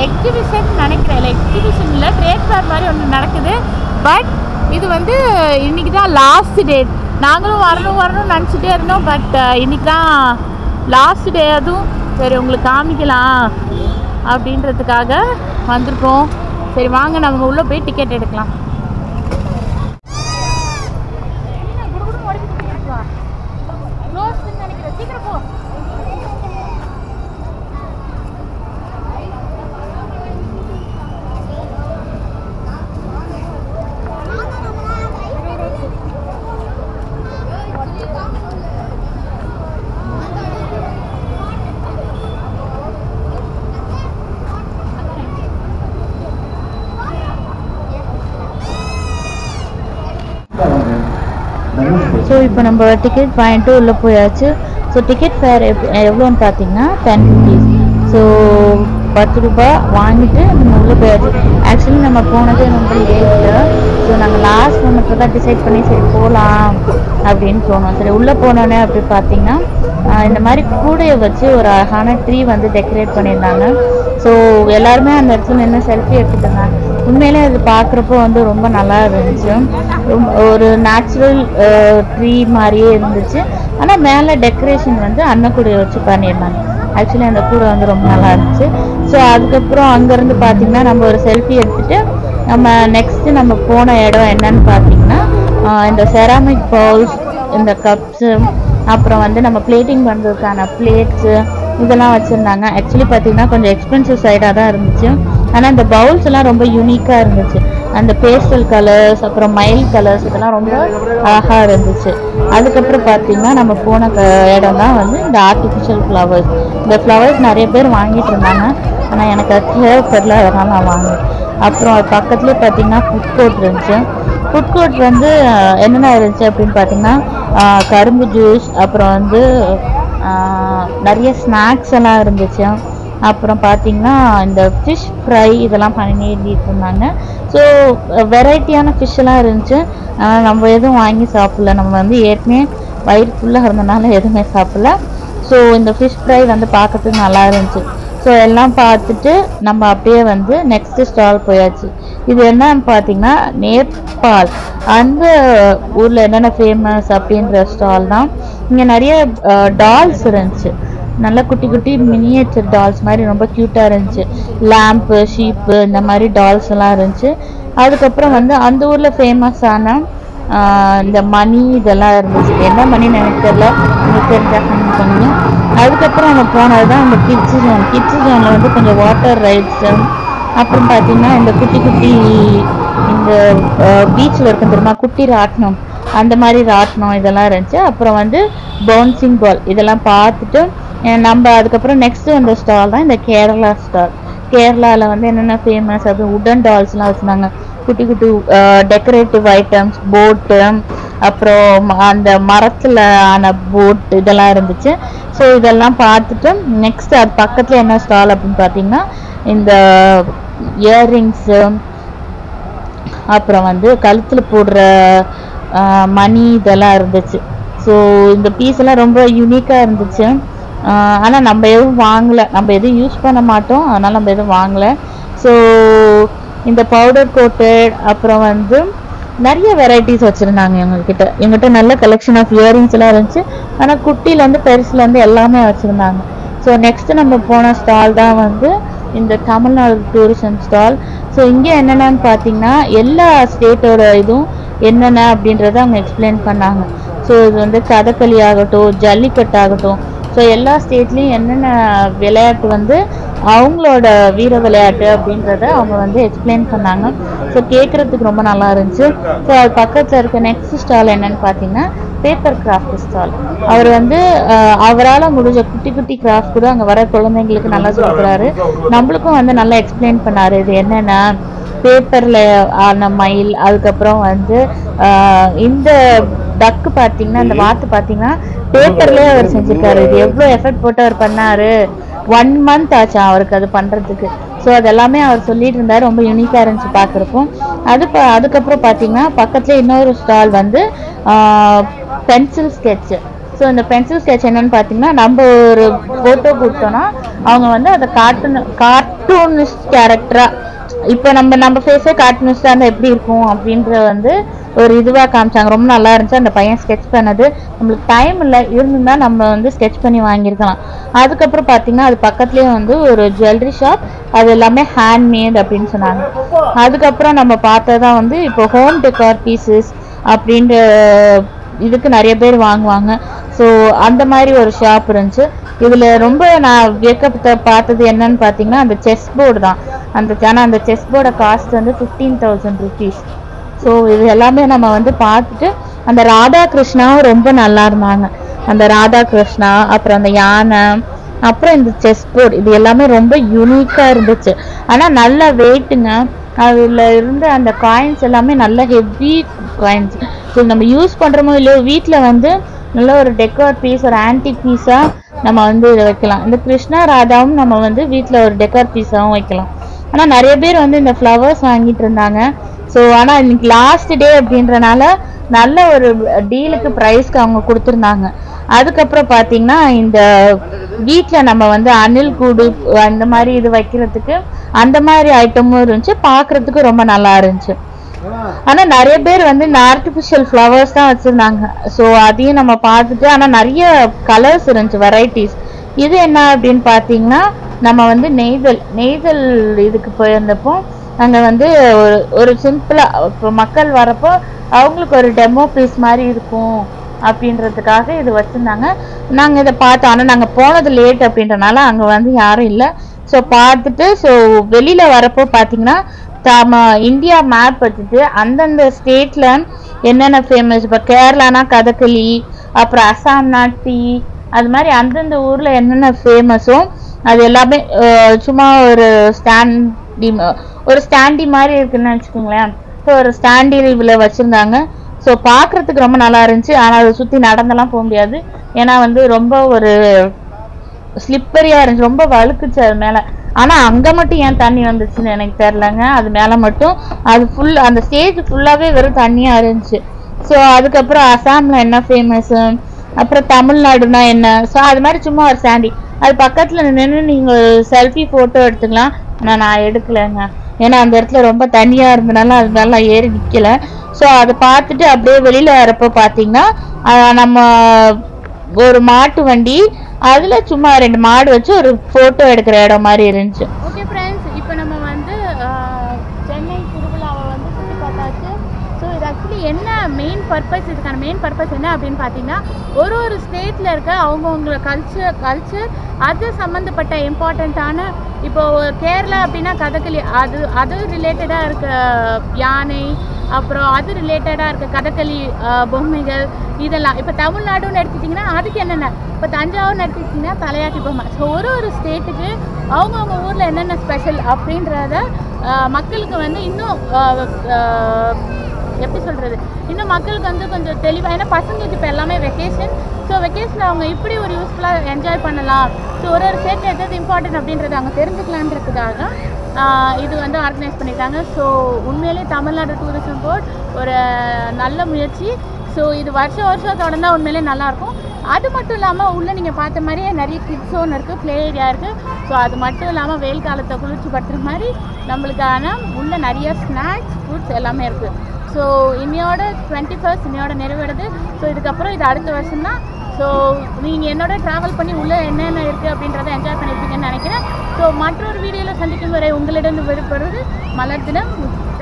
Exhibition நினைக்கிறேன், இல்லை exhibition இல்லை, ட்ரேட் ஃபேர் மாதிரி ஒன்று நடக்குது. பட் இது வந்து இன்றைக்கி தான் லாஸ்ட் டேட். நாங்களும் வரணும்னு நினச்சிட்டே இருந்தோம். பட் இன்றைக்கி தான் லாஸ்ட் டே. அதுவும் சரி உங்களுக்கு காமிக்கலாம் அப்படின்றதுக்காக வந்திருக்கோம். சரி வாங்க நம்ம உள்ளே போய் டிக்கெட் எடுக்கலாம். ஸோ இப்போ நம்ம டிக்கெட் வாங்கிட்டு உள்ளே போயாச்சு. ஸோ டிக்கெட் ஃபேர் எவ்வளோன்னு பார்த்தீங்கன்னா 10 rupees. ஸோ 10 ரூபா வாங்கிட்டு நம்ம உள்ளே போயாச்சு. ஆக்சுவலி நம்ம போனது ரொம்ப லேட்டு. ஸோ நாங்கள் லாஸ்ட் மொமெண்ட்டில் தான் டிசைட் பண்ணி சரி போகலாம் அப்படின்னு போனோம். சரி உள்ளே போனோன்னே அப்படி பார்த்தீங்கன்னா இந்த மாதிரி கூடையை வச்சு ஒரு அழகான ட்ரீ வந்து டெக்கரேட் பண்ணியிருந்தாங்க. ஸோ எல்லாருமே அந்த இடத்துல நின்று செல்ஃபி எடுத்துட்டாங்க. உண்மையிலே அது பார்க்குறப்போ வந்து ரொம்ப நல்லா இருந்துச்சு. ஒரு நேச்சுரல் ட்ரீ மாதிரியே இருந்துச்சு. ஆனால் மேலே டெக்கரேஷன் வந்து அன்னக்கூடையை வச்சு பண்ணியிருந்தாங்க. ஆக்சுவலி அந்த கூடை வந்து ரொம்ப நல்லா இருந்துச்சு. ஸோ அதுக்கப்புறம் அங்கேருந்து பார்த்தீங்கன்னா நம்ம ஒரு செல்ஃபி எடுத்துகிட்டு நம்ம நெக்ஸ்ட்டு நம்ம போன இடம் என்னன்னு பார்த்தீங்கன்னா இந்த செராமிக் பவுல்ஸ், இந்த கப்ஸு, அப்புறம் வந்து நம்ம பிளேட்டிங் பண்ணுறதுக்கான பிளேட்ஸு இதெல்லாம் வச்சுருந்தாங்க. ஆக்சுவலி பார்த்தீங்கன்னா கொஞ்சம் எக்ஸ்பென்சிவ் சைடாக தான் இருந்துச்சு. ஆனால் இந்த பவுல்ஸ் எல்லாம் ரொம்ப யூனிக்காக இருந்துச்சு. அந்த பேஸ்டல் கலர்ஸ், அப்புறம் மைல் கலர்ஸ் இதெல்லாம் ரொம்ப அழகாக இருந்துச்சு. அதுக்கப்புறம் பார்த்தீங்கன்னா நம்ம போன இடம் தான் வந்து இந்த ஆர்டிஃபிஷியல் ஃப்ளவர்ஸ். இந்த ஃப்ளவர்ஸ் நிறைய பேர் வாங்கிட்டு இருந்தாங்க. ஆனால் எனக்கு அது தேவைப்படல, அதனால் நான் வாங்கினேன். அப்புறம் அது பக்கத்துலேயே பார்த்தீங்கன்னா ஃபுட் கோர்ட் இருந்துச்சு. ஃபுட் கோர்ட் வந்து என்னென்ன இருந்துச்சு அப்படின்னு பார்த்தீங்கன்னா கரும்பு ஜூஸ், அப்புறம் வந்து நிறைய ஸ்நாக்ஸ் எல்லாம் இருந்துச்சு. அப்புறம் பார்த்தீங்கன்னா இந்த ஃபிஷ் ஃப்ரை இதெல்லாம் பண்ணிட்டு இருந்தாங்க. ஸோ வெரைட்டியான ஃபிஷ்ஷெல்லாம் இருந்துச்சு. நம்ம எதுவும் வாங்கி சாப்பிடல. நம்ம வந்து ஏற்கனவே வயிறு ஃபுல்லாக இருந்தனால எதுவுமே சாப்பிடல. ஸோ இந்த ஃபிஷ் ஃப்ரை வந்து பார்க்கறதுக்கு நல்லா இருந்துச்சு. ஸோ எல்லாம் பார்த்துட்டு நம்ம அப்படியே வந்து நெக்ஸ்ட் ஸ்டால் போயாச்சு. இது என்னன்னு பார்த்தீங்கன்னா நேபாள் அந்த ஊரில் என்னென்ன ஃபேமஸ் அப்படின்ற ஸ்டால் தான். இங்கே நிறைய டால்ஸ் இருந்துச்சு. நல்லா குட்டி குட்டி மினியேச்சர் டால்ஸ் மாதிரி ரொம்ப க்யூட்டாக இருந்துச்சு. லேம்ப்பு, ஷீப்பு இந்த மாதிரி டால்ஸ் எல்லாம் இருந்துச்சு. அதுக்கப்புறம் வந்து அந்த ஊரில் ஃபேமஸான இந்த மணி இதெல்லாம் இருந்துச்சு. என்ன மணின்னு எனக்கு தெரியல, உங்களுக்கு தெரிஞ்சால் பண்ணுங்க. அதுக்கப்புறம் நம்ம போனது தான் இந்த கிட்ஸு ஜோன். கிட்ஸு ஜோனில் வந்து கொஞ்சம் வாட்டர் ரைட்ஸு, அப்புறம் பார்த்தீங்கன்னா இந்த குட்டி குட்டி இந்த பீச்சில் இருக்கும் தெரியுமா குட்டி ராட்டினம், அந்த மாதிரி ராட்டினம் இதெல்லாம் இருந்துச்சு. அப்புறம் வந்து பவுன்சிங் பால் இதெல்லாம் பார்த்துட்டு நம்ம அதுக்கப்புறம் நெக்ஸ்ட் அந்த ஸ்டால் தான் இந்த கேரளா ஸ்டால். கேரளாவில் வந்து என்னென்ன ஃபேமஸ், அது உடன் டால்ஸ்லாம் வச்சுருந்தாங்க. குட்டி குட்டி டெக்கரேட்டிவ் ஐட்டம்ஸ், போட்டு, அப்புறம் அந்த மரத்தில் ஆன போட் இதெல்லாம் இருந்துச்சு. ஸோ இதெல்லாம் பார்த்துட்டு நெக்ஸ்ட் அது பக்கத்தில் என்ன ஸ்டால் அப்படின்னு பார்த்தீங்கன்னா இந்த இயர்ரிங்ஸு, அப்புறம் வந்து கழுத்தில் போடுற மணி இதெல்லாம் இருந்துச்சு. ஸோ இந்த பீஸ் எல்லாம் ரொம்ப யூனிக்காக இருந்துச்சு. ஆனால் நம்ம எதுவும் வாங்கலை, நம்ம எதுவும் யூஸ் பண்ண மாட்டோம், அதனால் நம்ம எதுவும் வாங்கலை. ஸோ இந்த பவுடர் கோட்டட், அப்புறம் வந்து நிறைய வெரைட்டிஸ் வச்சுருந்தாங்க எங்ககிட்ட நல்ல கலெக்ஷன் ஆஃப் இயரிங்ஸ் எல்லாம் இருந்துச்சு. ஆனால் குட்டிலேருந்து பெருசுலேருந்து எல்லாமே வச்சுருந்தாங்க. ஸோ நெக்ஸ்ட்டு நம்ம போன ஸ்டால் தான் வந்து இந்த தமிழ்நாடு டூரிசம் ஸ்டால். ஸோ இங்கே என்னென்னு பார்த்தீங்கன்னா எல்லா ஸ்டேட்டோட இதுவும் என்னென்ன அப்படின்றத அவங்க எக்ஸ்பிளைன் பண்ணாங்க. ஸோ இது வந்து கதகளி ஆகட்டும், ஜல்லிக்கட்டு ஆகட்டும், ஸோ எல்லா ஸ்டேட்லேயும் என்னென்ன விளையாட்டு வந்து அவங்களோட வீர விளையாட்டு அப்படின்றத அவங்க வந்து எக்ஸ்பிளைன் பண்ணாங்க. ஸோ கேட்குறதுக்கு ரொம்ப நல்லா இருந்துச்சு. ஸோ அது பக்கத்தில் இருக்க நெக்ஸ்ட் ஸ்டால் என்னன்னு பார்த்தீங்கன்னா பேப்பர் கிராஃப்ட் ஸ்டால். அவர் வந்து அவரால் முடிஞ்ச குட்டி குட்டி கிராஃப்ட் கூட அங்கே வர குழந்தைங்களுக்கு நல்லா சொல்கிறாரு. நம்மளுக்கும் வந்து நல்லா எக்ஸ்பிளைன் பண்ணார். இது என்னென்ன பேப்பரில் ஆன மயில், அதுக்கப்புறம் வந்து இந்த டக்கு பார்த்தீங்கன்னா அந்த வாத்து பார்த்தீங்கன்னா பேப்பர்லேயே அவர் செஞ்சுருக்காரு. இது எவ்வளோ எஃபர்ட் போட்டு அவர் பண்ணார். 1 month ஆச்சா அவருக்கு அது பண்ணுறதுக்கு. ஸோ அதெல்லாமே அவர் சொல்லிட்டு இருந்தார். ரொம்ப யூனிக்காக இருந்துச்சு பார்க்குறப்போ. அதுக்கப்புறம் பார்த்தீங்கன்னா பக்கத்தில் இன்னொரு ஸ்டால் வந்து பென்சில் ஸ்கெட்சு. ஸோ இந்த பென்சில் ஸ்கெட்ச் என்னன்னு பார்த்தீங்கன்னா நம்ம ஒரு ஃபோட்டோ கொடுத்தோன்னா அவங்க வந்து அதை கார்ட்டூனிஸ்ட் கேரக்டராக இப்போ நம்ம ஃபேஸே கார்ட்டூனிஸ்டாக இருந்தால் எப்படி இருக்கும் அப்படின்ற வந்து ஒரு இதுவாக காமிச்சாங்க. ரொம்ப நல்லா இருந்துச்சு அந்த பையன் ஸ்கெட்ச் பண்ணது. நம்மளுக்கு டைம் இல்லை இருந்துன்னா நம்ம வந்து ஸ்கெட்ச் பண்ணி வாங்கியிருக்கலாம். அதுக்கப்புறம் பார்த்தீங்கன்னா அது பக்கத்துலேயே வந்து ஒரு ஜுவல்லரி ஷாப், அது எல்லாமே ஹேண்ட்மேட் அப்படின்னு சொன்னாங்க. அதுக்கப்புறம் நம்ம பார்த்ததான் வந்து இப்போ ஹோம் டெக்கார் பீசஸ் அப்படின்ற இதுக்கு நிறைய பேர் வாங்குவாங்க. ஸோ அந்த மாதிரி ஒரு ஷாப் இருந்துச்சு. இதில் ரொம்ப நான் வியக்கப்பட்ட பார்த்தது என்னன்னு பார்த்தீங்கன்னா அந்த செஸ் போர்டு தான். ஆனால் அந்த செஸ் போர்டை காஸ்ட் வந்து 15,000 rupees. ஸோ இது எல்லாமே நம்ம வந்து பார்த்துட்டு அந்த ராதாகிருஷ்ணாவும் ரொம்ப நல்லா இருந்தாங்க. அந்த ராதாகிருஷ்ணா, அப்புறம் அந்த யானை, அப்புறம் இந்த செஸ் போர்டு, இது எல்லாமே ரொம்ப யூனிக்காக இருந்துச்சு. ஆனால் நல்ல வெயிட்டுங்க. அதில் இருந்த அந்த காயின்ஸ் எல்லாமே நல்ல ஹெவி காயின்ஸ். ஸோ நம்ம யூஸ் பண்ணுறோமோ இல்லையோ வீட்டில் வந்து நல்ல ஒரு டெக்கார் பீஸ், ஒரு ஆன்டிக் பீஸாக நம்ம வந்து இதை வைக்கலாம். இந்த கிருஷ்ணா ராதாவும் நம்ம வந்து வீட்டில் ஒரு டெக்கார் பீஸாகவும் வைக்கலாம். ஆனால் நிறைய பேர் வந்து இந்த ஃப்ளவர்ஸ் வாங்கிட்டு இருந்தாங்க. ஸோ ஆனால் இன்னைக்கு லாஸ்ட் டே அப்படின்றனால நல்ல ஒரு டீலுக்கு ப்ரைஸ்க்கு அவங்க கொடுத்துருந்தாங்க. அதுக்கப்புறம் பார்த்தீங்கன்னா இந்த வீட்டில் நம்ம வந்து அணில் கூடு அந்த மாதிரி இது வைக்கிறதுக்கு அந்த மாதிரி ஐட்டமும் இருந்துச்சு. பார்க்குறதுக்கு ரொம்ப நல்லா இருந்துச்சு. ஆனால் நிறைய பேர் வந்து இந்த ஆர்டிஃபிஷியல் ஃப்ளவர்ஸ் தான் வச்சுருந்தாங்க. ஸோ அதையும் நம்ம பார்த்துட்டு, ஆனால் நிறைய கலர்ஸ் இருந்துச்சு, வெரைட்டிஸ். இது என்ன அப்படின்னு பார்த்தீங்கன்னா நம்ம வந்து நெய்தல் இதுக்கு போயிருந்தப்போ அங்கே வந்து ஒரு சிம்பிளாக இப்போ மக்கள் வரப்போ அவங்களுக்கு ஒரு டெமோ பீஸ் மாதிரி இருக்கும் அப்படின்றதுக்காக இது வச்சுருந்தாங்க. நாங்கள் இதை பார்த்தோம். ஆனால் நாங்கள் போனது லேட் அப்படின்றனால அங்கே வந்து யாரும் இல்லை. ஸோ பார்த்துட்டு ஸோ வெளியில் வரப்போ பார்த்தீங்கன்னா இந்தியா மேப் வச்சுட்டு அந்தந்த ஸ்டேட்டில் என்னென்ன ஃபேமஸ், இப்போ கேரளானா கதகளி, அப்புறம் அசாம்னா டீ, அது மாதிரி அந்தந்த ஊரில் என்னென்ன ஃபேமஸோ அது எல்லாமே சும்மா ஒரு ஸ்டாண்டி மாதிரி இருக்குன்னு வச்சுக்கோங்களேன். ஸோ ஒரு ஸ்டாண்டி இதில் வச்சுருந்தாங்க. ஸோ பார்க்குறதுக்கு ரொம்ப நல்லா இருந்துச்சு. ஆனால் அதை சுற்றி நடந்தெல்லாம் போக முடியாது. ஏன்னா வந்து ரொம்ப ஒரு ஸ்லிப்பரியாக இருந்துச்சு, ரொம்ப வழுக்குச்சு அது மேலே. ஆனால் அங்கே மட்டும் ஏன் தண்ணி வந்துச்சுன்னு எனக்கு தெரிலங்க. அது மேலே மட்டும் அது அந்த ஸ்டேஜ் ஃபுல்லாகவே வெறும் தண்ணியாக இருந்துச்சு. ஸோ அதுக்கப்புறம் அசாமில் என்ன ஃபேமஸ்ஸு, அப்புறம் தமிழ்நாடுனா என்ன, ஸோ அது மாதிரி சும்மா ஒரு ஸ்டாண்டி அது பக்கத்தில் நின்று நீங்கள் செல்ஃபி ஃபோட்டோ எடுத்துக்கலாம். ஆனால் நான் எடுக்கலைங்க. ஏன்னா அந்த இடத்துல ரொம்ப தண்ணியாக இருந்தனால அது மேலே ஏறி நிற்கலை. ஸோ அதை பார்த்துட்டு அப்படியே வெளியில் வரப்போ பார்த்தீங்கன்னா நம்ம ஒரு மாட்டு வண்டி, அதில் சும்மா 2 மாடு வச்சு ஒரு ஃபோட்டோ எடுக்கிற இடம் மாதிரி இருந்துச்சு. ஓகே ஃப்ரெண்ட்ஸ், இப்போ நம்ம வந்து சென்னை திருவிழாவை வந்து சுற்றி பார்த்தாச்சு. ஸோ இது ஆக்சுவலி என்ன மெயின் பர்பஸ், இதுக்கான மெயின் பர்பஸ் என்ன அப்படின்னு பார்த்தீங்கன்னா ஒரு ஸ்டேட்டில் இருக்க அவங்கவுங்களோட கல்ச்சர் அது சம்மந்தப்பட்ட இம்பார்ட்டண்ட்டான, இப்போது கேரளா அப்படின்னா கதகளி, அது ரிலேட்டடாக இருக்க யானை, அப்புறம் அது ரிலேட்டடாக இருக்க கதகளி பொம்மைகள் இதெல்லாம். இப்போ தமிழ்நாடுன்னு எடுத்துட்டிங்கன்னா அதுக்கு என்னென்ன, இப்போ தஞ்சாவூர்னு எடுத்துக்கிட்டிங்கன்னா தலையாட்டி பொம்மை. ஸோ ஒரு ஸ்டேட்டுக்கு அவங்கவுங்க ஊரில் என்னென்ன ஸ்பெஷல் அப்படின்றத மக்களுக்கு வந்து இன்னும் எப்படி சொல்கிறது, இன்னும் மக்களுக்கு வந்து கொஞ்சம் தெளிவாக, ஏன்னா பசங்களுக்கு இப்போ எல்லாமே வெக்கேஷன். ஸோ வெக்கேஷனில் அவங்க இப்படி ஒரு யூஸ்ஃபுல்லாக என்ஜாய் பண்ணலாம். ஸோ ஒரு ஸ்டேட்டில் எதாவது இம்பார்ட்டன்ட் அப்படின்றத அவங்க தெரிஞ்சுக்கலான்றதுக்காக இது வந்து ஆர்கனைஸ் பண்ணியிருக்காங்க. ஸோ உண்மையிலே தமிழ்நாடு டூரிசம் போர்ட் ஒரு நல்ல முயற்சி. ஸோ இது வருஷம் தொடர்ந்தால் உண்மையிலே நல்லாயிருக்கும். அது மட்டும் இல்லாமல் உள்ளே நீங்கள் பார்த்த மாதிரியே நிறைய கிட்ஸ் ஜோன் இருக்குது, ப்ளே ஏரியா இருக்குது. ஸோ அது மட்டும் இல்லாமல் வெயில் காலத்தை குளிர்ச்சி படுத்துற மாதிரி நம்மளுக்கான உள்ளே நிறைய ஸ்நாக்ஸ், ஃப்ரூட்ஸ் எல்லாமே இருக்குது. ஸோ இன்னையோட 21st இன்னையோட நிறைவேறுது. ஸோ இதுக்கப்புறம் இது அடுத்த வருஷம் தான். ஸோ நீங்கள் என்னோட ட்ராவல் பண்ணி உள்ளே என்னென்ன இருக்குது அப்படின்றத என்ஜாய் பண்ணியிருப்பீங்கன்னு நினைக்கிறேன். ஸோ மற்றொரு வீடியோவில் சந்திக்கும் வரை உங்களிடம் விடுபடுறது மலர்தினம்.